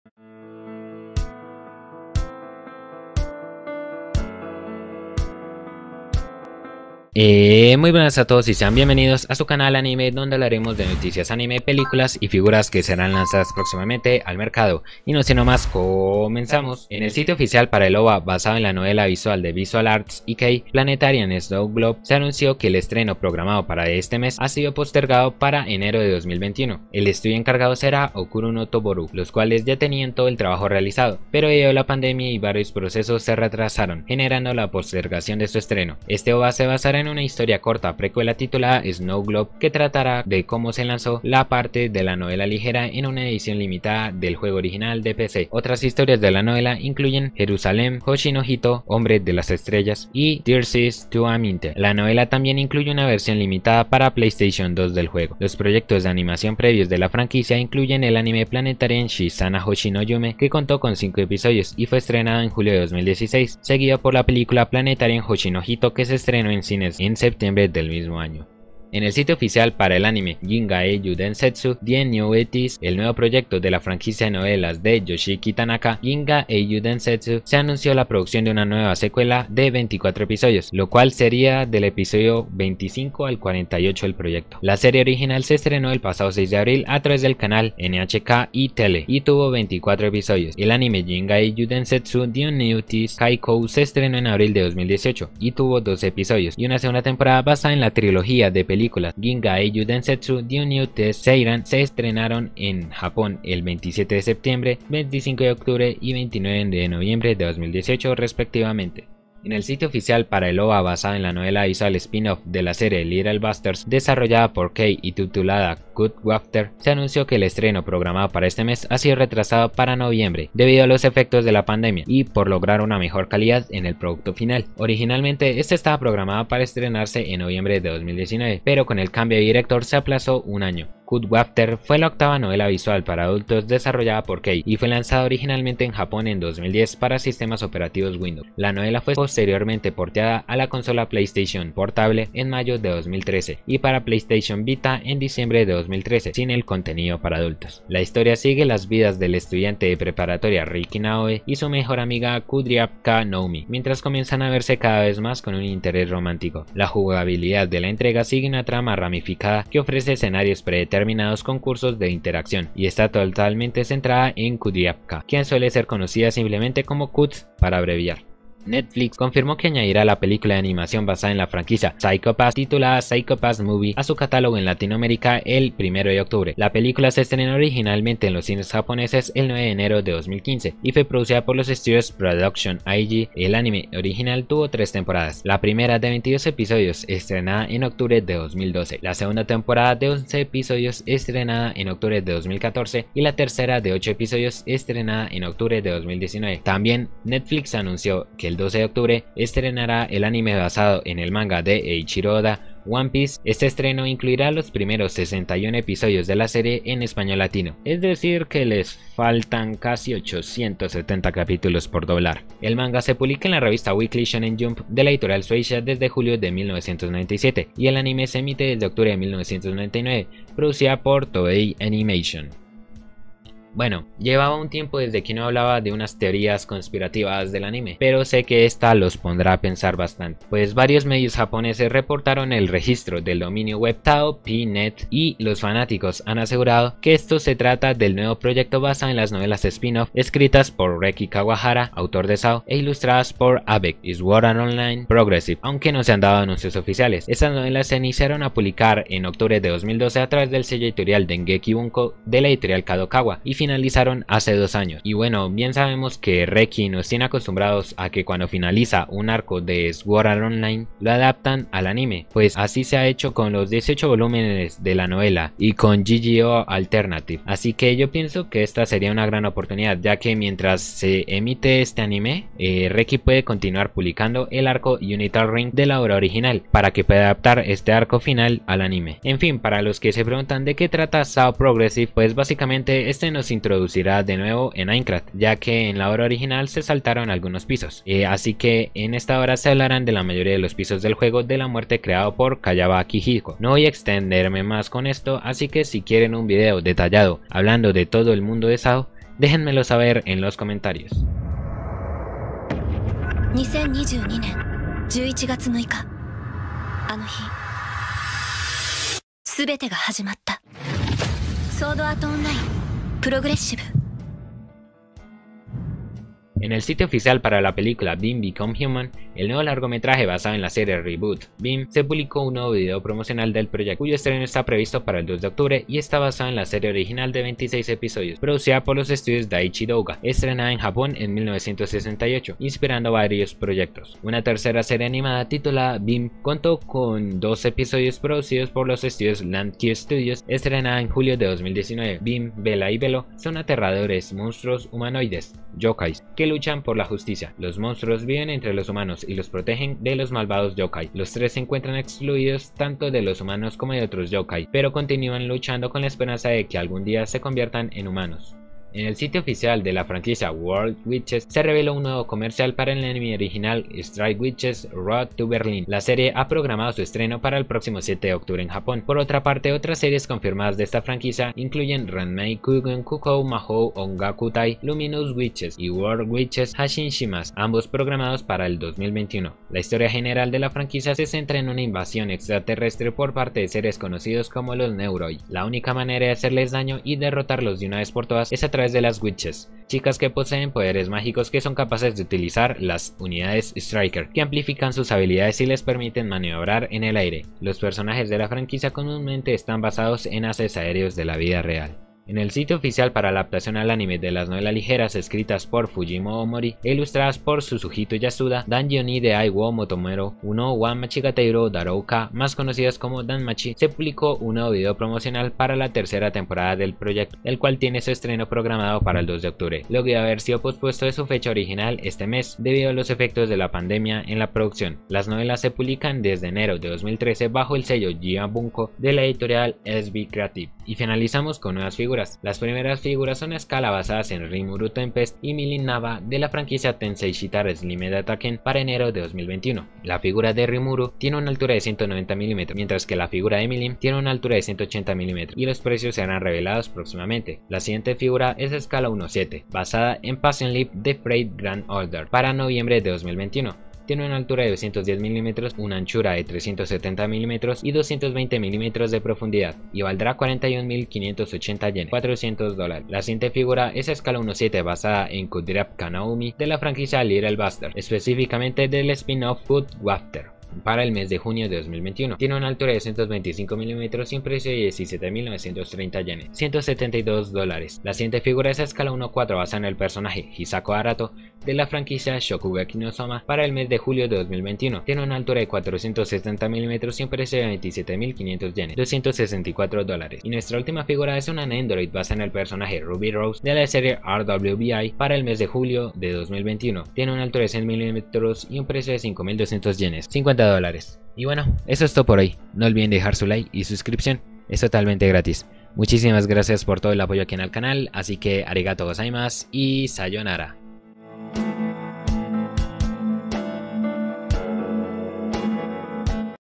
Muy buenas a todos y sean bienvenidos a su canal anime, donde hablaremos de noticias anime, películas y figuras que serán lanzadas próximamente al mercado. Y no siendo más, comenzamos. En el sitio oficial para el OVA, basado en la novela visual de Visual Arts EK, Planetarian Snow Globe, se anunció que el estreno programado para este mes ha sido postergado para enero de 2021. El estudio encargado será Okuro no Toboru, los cuales ya tenían todo el trabajo realizado, pero debido a la pandemia y varios procesos se retrasaron, generando la postergación de su estreno. Este OVA se basará en una historia corta precuela titulada Snow Globe, que tratará de cómo se lanzó la parte de la novela ligera en una edición limitada del juego original de PC. Otras historias de la novela incluyen Jerusalén, Hoshi no Hito, Hombre de las Estrellas y Tears to Aminte. La novela también incluye una versión limitada para PlayStation 2 del juego. Los proyectos de animación previos de la franquicia incluyen el anime Planetarian Shizana Hoshi no Yume, que contó con 5 episodios y fue estrenado en julio de 2016, seguido por la película Planetarian Hoshi no Hito, que se estrenó en cines en septiembre del mismo año. En el sitio oficial para el anime Ginga Eiyu Densetsu The New Etis, el nuevo proyecto de la franquicia de novelas de Yoshiki Tanaka, Ginga Eiyu Densetsu, se anunció la producción de una nueva secuela de 24 episodios, lo cual sería del episodio 25 al 48 del proyecto. La serie original se estrenó el pasado 6 de abril a través del canal NHK y Tele y tuvo 24 episodios. El anime Ginga Eiyu Densetsu The New Etis Kaikou se estrenó en abril de 2018 y tuvo 12 episodios y una segunda temporada basada en la trilogía de películas Ginga Eiyu Densetsu The New Test Seiran se estrenaron en Japón el 27 de septiembre, 25 de octubre y 29 de noviembre de 2018 respectivamente. En el sitio oficial para el OVA basado en la novela visual spin-off de la serie Little Busters desarrollada por Kei y titulada Good Wafter, se anunció que el estreno programado para este mes ha sido retrasado para noviembre debido a los efectos de la pandemia y por lograr una mejor calidad en el producto final. Originalmente este estaba programado para estrenarse en noviembre de 2019, pero con el cambio de director se aplazó un año. Good Wafter fue la octava novela visual para adultos desarrollada por Kei y fue lanzada originalmente en Japón en 2010 para sistemas operativos Windows. La novela fue posteriormente porteada a la consola PlayStation Portable en mayo de 2013 y para PlayStation Vita en diciembre de 2013 sin el contenido para adultos. La historia sigue las vidas del estudiante de preparatoria Riki Naoe y su mejor amiga Kudryavka Noumi, mientras comienzan a verse cada vez más con un interés romántico. La jugabilidad de la entrega sigue una trama ramificada que ofrece escenarios predeterminados concursos de interacción y está totalmente centrada en Kudryavka, quien suele ser conocida simplemente como Kuds para abreviar. Netflix confirmó que añadirá la película de animación basada en la franquicia Psycho Pass titulada Psycho Pass Movie a su catálogo en Latinoamérica el 1 de octubre. La película se estrenó originalmente en los cines japoneses el 9 de enero de 2015 y fue producida por los estudios Production IG. El anime original tuvo 3 temporadas, la primera de 22 episodios estrenada en octubre de 2012, la segunda temporada de 11 episodios estrenada en octubre de 2014 y la tercera de 8 episodios estrenada en octubre de 2019. También Netflix anunció que el 12 de octubre estrenará el anime basado en el manga de Eiichiro Oda, One Piece. Este estreno incluirá los primeros 61 episodios de la serie en español latino, es decir que les faltan casi 870 capítulos por doblar. El manga se publica en la revista Weekly Shonen Jump de la editorial Shueisha desde julio de 1997 y el anime se emite desde octubre de 1999, producida por Toei Animation. Bueno, llevaba un tiempo desde que no hablaba de unas teorías conspirativas del anime, pero sé que esta los pondrá a pensar bastante, pues varios medios japoneses reportaron el registro del dominio web Tao.net y los fanáticos han asegurado que esto se trata del nuevo proyecto basado en las novelas spin-off escritas por Reki Kawahara, autor de SAO, e ilustradas por Abek y Sword Art Online Progressive, aunque no se han dado anuncios oficiales. Estas novelas se iniciaron a publicar en octubre de 2012 a través del sello editorial Dengeki Bunko de la editorial Kadokawa y finalizaron hace 2 años. Y bueno, bien sabemos que Reki nos tiene acostumbrados a que cuando finaliza un arco de Sword Art Online lo adaptan al anime, pues así se ha hecho con los 18 volúmenes de la novela y con GGO Alternative, así que yo pienso que esta sería una gran oportunidad, ya que mientras se emite este anime, Reki puede continuar publicando el arco Unital Ring de la obra original para que pueda adaptar este arco final al anime. En fin, para los que se preguntan de qué trata SAO Progressive, pues básicamente este nos introducirá de nuevo en Aincrad, ya que en la obra original se saltaron algunos pisos, así que en esta obra se hablarán de la mayoría de los pisos del juego de la muerte creado por Kayaba Akihiko. No voy a extenderme más con esto, así que si quieren un video detallado hablando de todo el mundo de SAO, Déjenmelo saber en los comentarios. 2022年11月6日、あの日全てが始まった。ソードアートオンラインプログレッシブ。 En el sitio oficial para la película Beam Become Human, el nuevo largometraje basado en la serie Reboot Beam, se publicó un nuevo video promocional del proyecto, cuyo estreno está previsto para el 2 de octubre y está basado en la serie original de 26 episodios, producida por los estudios Daiichi Douga, estrenada en Japón en 1968, inspirando varios proyectos. Una tercera serie animada titulada Beam contó con 2 episodios producidos por los estudios Landkey Studios, estrenada en julio de 2019. Beam, Bella y Velo son aterradores monstruos humanoides, yokais, que luchan por la justicia. Los monstruos viven entre los humanos y los protegen de los malvados yokai. Los 3 se encuentran excluidos tanto de los humanos como de otros yokai, pero continúan luchando con la esperanza de que algún día se conviertan en humanos. En el sitio oficial de la franquicia World Witches se reveló un nuevo comercial para el anime original Strike Witches Road to Berlin. La serie ha programado su estreno para el próximo 7 de octubre en Japón. Por otra parte, otras series confirmadas de esta franquicia incluyen Ranmei Kugen Kukou Mahou Ongakutai, Luminous Witches y World Witches Hashin Shimas, ambos programados para el 2021. La historia general de la franquicia se centra en una invasión extraterrestre por parte de seres conocidos como los Neuroi. La única manera de hacerles daño y derrotarlos de una vez por todas es a través de las Witches, chicas que poseen poderes mágicos que son capaces de utilizar las unidades Striker, que amplifican sus habilidades y les permiten maniobrar en el aire. Los personajes de la franquicia comúnmente están basados en haces aéreos de la vida real. En el sitio oficial para la adaptación al anime de las novelas ligeras escritas por Fujimo Omori e ilustradas por Suzuhito Yasuda, Danjoni de Ai wo Motomero Uno Wan Machigateiro Darouka, más conocidas como Danmachi, se publicó un nuevo video promocional para la tercera temporada del proyecto, el cual tiene su estreno programado para el 2 de octubre, luego de haber sido pospuesto de su fecha original este mes debido a los efectos de la pandemia en la producción. Las novelas se publican desde enero de 2013 bajo el sello Giant Bunko de la editorial SB Creative. Y finalizamos con nuevas figuras. Las primeras figuras son a escala basadas en Rimuru Tempest y Milin Nava de la franquicia Tensei Shitara Slimed Ataken para enero de 2021. La figura de Rimuru tiene una altura de 190 mm, mientras que la figura de Milin tiene una altura de 180 mm y los precios serán revelados próximamente. La siguiente figura es a escala 1.7, basada en Passion Leaf de Freight Grand Order para noviembre de 2021. Tiene una altura de 210 mm, una anchura de 370 mm y 220 mm de profundidad y valdrá 41.580 yen, $400. La siguiente figura es a escala 1.7 basada en Kudirap Kanaumi de la franquicia Little Bastard, específicamente del spin-off Food Wafter, para el mes de junio de 2021. Tiene una altura de 125 mm y un precio de 17.930 yenes, $172. La siguiente figura es a escala 1.4 basada en el personaje Hisako Arato de la franquicia Shokugeki no Soma para el mes de julio de 2021. Tiene una altura de 470 mm y un precio de 27.500 yenes, $264. Y nuestra última figura es una Nendoroid basada en el personaje Ruby Rose de la serie RWBI para el mes de julio de 2021. Tiene una altura de 100 mm y un precio de 5.200 yenes, $50. Y bueno, eso es todo por hoy. No olviden dejar su like y suscripción, es totalmente gratis. Muchísimas gracias por todo el apoyo aquí en el canal, así que arigato gozaimasu y sayonara.